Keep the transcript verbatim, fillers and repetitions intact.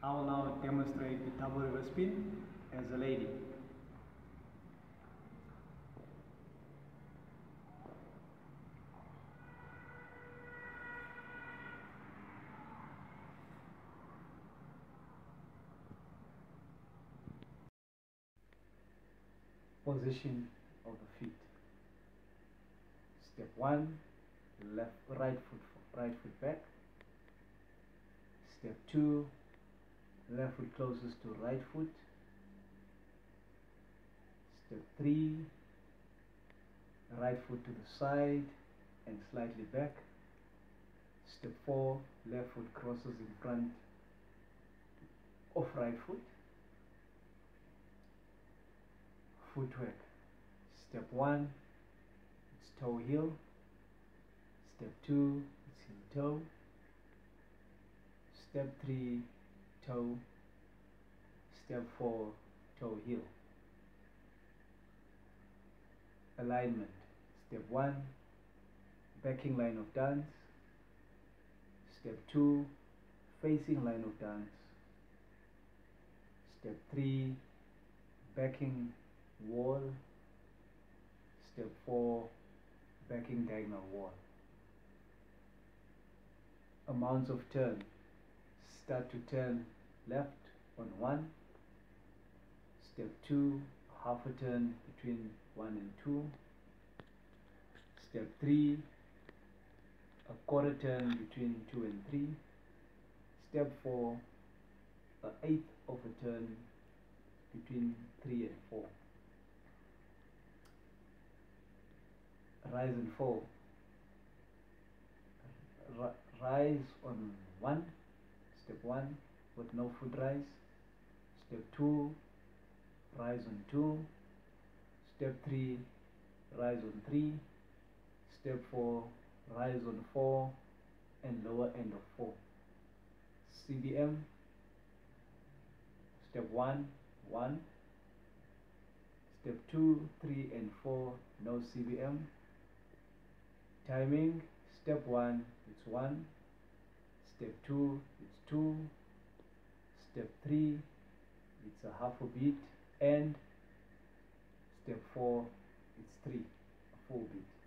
I will now demonstrate the double reverse spin as a lady. Position of the feet. Step one, left, right foot, right foot back. Step two, left foot closest to right foot. Step three, right foot to the side and slightly back. Step four, left foot crosses in front of right foot. Footwork. Step one, it's toe heel. Step two, it's heel toe. Step three, toe. Step four, toe heel. Alignment. Step one, backing line of dance. Step two, facing line of dance. Step three, backing wall. Step four, backing diagonal wall. Amounts of turn. Start to turn left on one. Step two, half a turn between one and two. Step three, a quarter turn between two and three. Step four, an eighth of a turn between three and four. Rise and fall. R rise on one, step one, with no foot rise. Step two, rise on two. Step three, rise on three. Step four, rise on four and lower end of four. C B M. Step one, one. Step two, three and four, no C B M. Timing. Step one, it's one. Step two, it's two. Step three, it's a half a beat. And step four, it's three, a full beat.